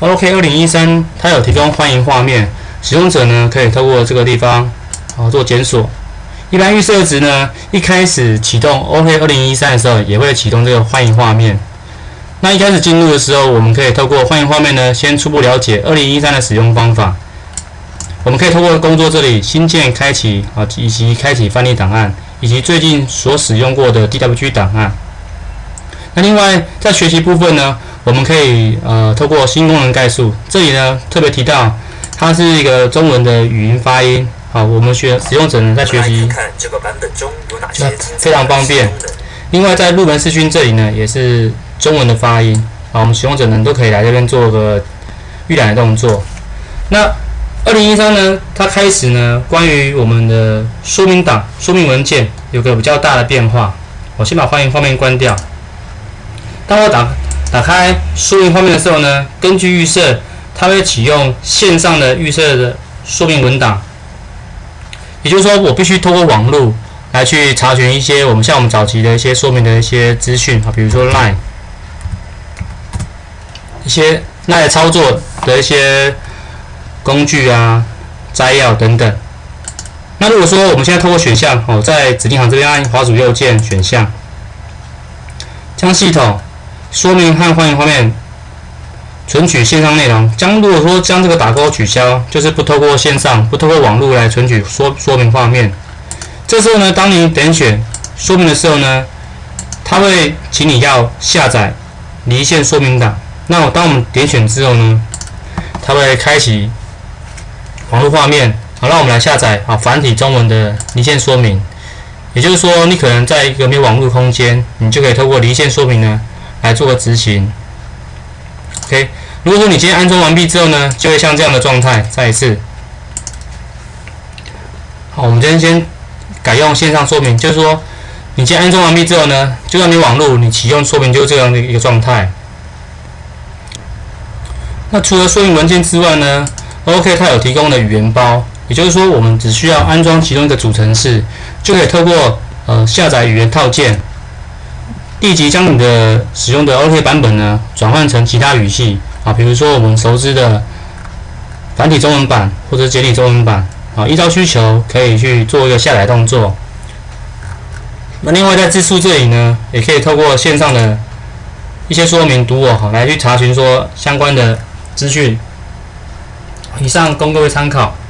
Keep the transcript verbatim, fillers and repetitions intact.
OK 二零一三它有提供欢迎画面，使用者呢可以透过这个地方好做检索。一般预设值呢，一开始启动 OK 二零一三的时候，也会启动这个欢迎画面。那一开始进入的时候，我们可以透过欢迎画面呢，先初步了解二零一三的使用方法。我们可以透过工作这里新建开启啊，以及开启翻译档案，以及最近所使用过的 D W G 档案。那另外在学习部分呢，我们可以呃透过新功能概述，这里呢特别提到它是一个中文的语音发音。好，我们学使用者呢在学习看这个版本中有哪些非常方便。另外在入门视讯这里呢也是中文的发音。好，我们使用者呢都可以来这边做个预览的动作。那二零一三呢，它开始呢，关于我们的说明档、说明文件有个比较大的变化。我先把欢迎画面关掉。当我打打开说明画面的时候呢，根据预设，它会启用线上的预设的说明文档。也就是说，我必须透过网络来去查询一些我们像我们早期的一些说明的一些资讯啊，比如说 Line 一些 Line 操作的一些工具啊、摘要等等。那如果说我们现在透过选项哦，在指令行这边按滑鼠右键选项，将系统说明和欢迎画面存取线上内容。将如果说将这个打勾取消，就是不透过线上、不透过网络来存取说说明画面。这时候呢，当你点选说明的时候呢，它会请你要下载离线说明档。那当我们点选之后呢，它会开启网络画面，好，让我们来下载啊繁体中文的离线说明。也就是说，你可能在一个没有网络空间，你就可以透过离线说明呢来做个执行。OK， 如果说你今天安装完毕之后呢，就会像这样的状态。再一次，好，我们今天先改用线上说明，就是说你今天安装完毕之后呢，就算你网络你启用说明就是这样的一个状态。那除了说明文件之外呢 ，OK 它有提供的语言包，也就是说我们只需要安装其中一个主程式，就可以透过呃下载语言套件，立即将你的使用的 OK 版本呢转换成其他语系啊，比如说我们熟知的繁体中文版或者简体中文版啊，依照需求可以去做一个下载动作。那另外在字数这里呢，也可以透过线上的一些说明读我好来去查询说相关的资讯。以上供各位参考。